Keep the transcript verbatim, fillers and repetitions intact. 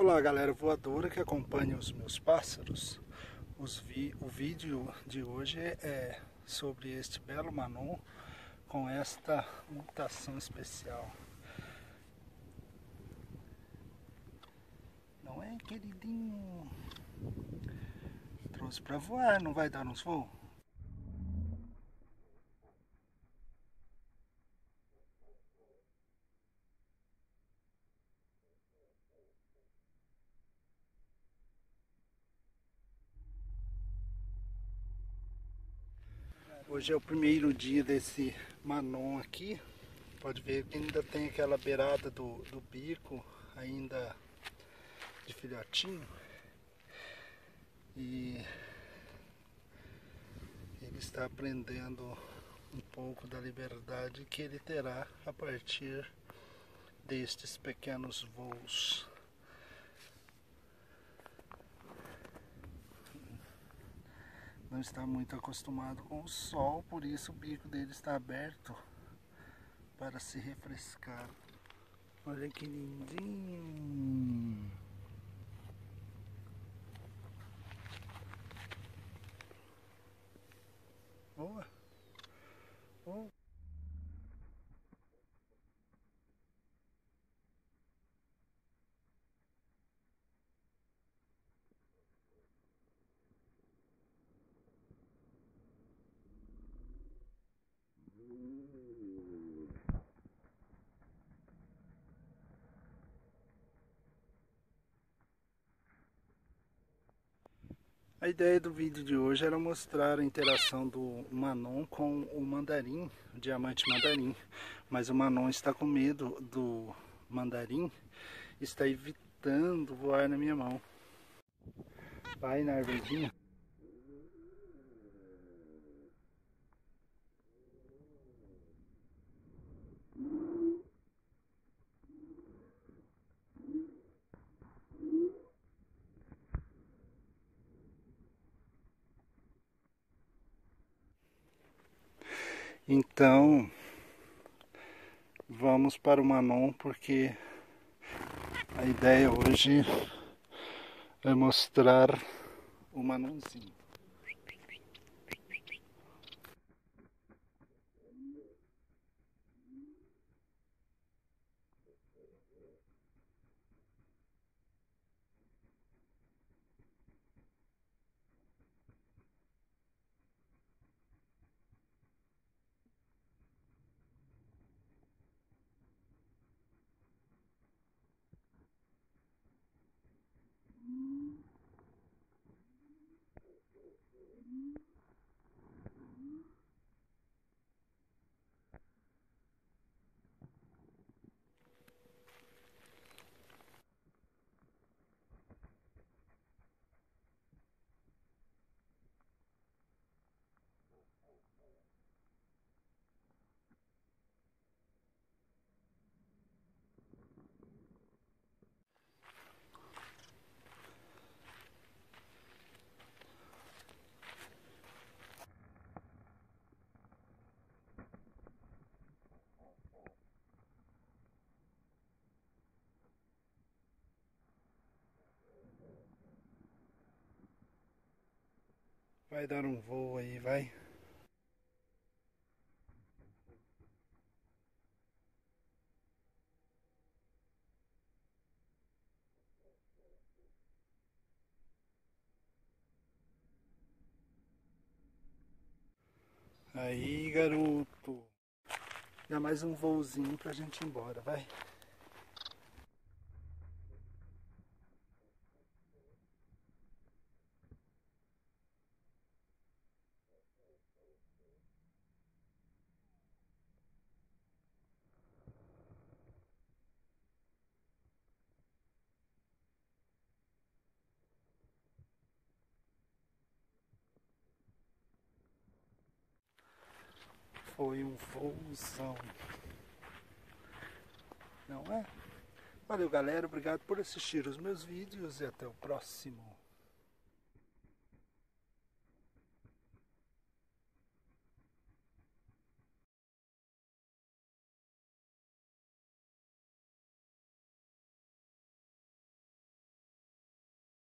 Olá galera voadora que acompanha os meus pássaros. Os vi, o vídeo de hoje é sobre este belo Manon com esta mutação especial. Não é, queridinho? Trouxe para voar, não vai dar uns voos? Hoje é o primeiro dia desse Manon aqui. Pode ver que ainda tem aquela beirada do, do bico ainda de filhotinho. E ele está aprendendo um pouco da liberdade que ele terá a partir destes pequenos voos. Não está muito acostumado com o sol, por isso o bico dele está aberto para se refrescar. Olha que lindinho! Boa! Oh. A ideia do vídeo de hoje era mostrar a interação do Manon com o mandarim, o diamante mandarim. Mas o Manon está com medo do mandarim, está evitando voar na minha mão. Vai na arvorezinha. Então, vamos para o Manon, porque a ideia hoje é mostrar o Manonzinho. Vai dar um voo aí, vai. Aí, garoto. Dá mais um voozinho pra gente ir embora, vai. Foi um voozão. Não é? Valeu galera, obrigado por assistir os meus vídeos e até o próximo.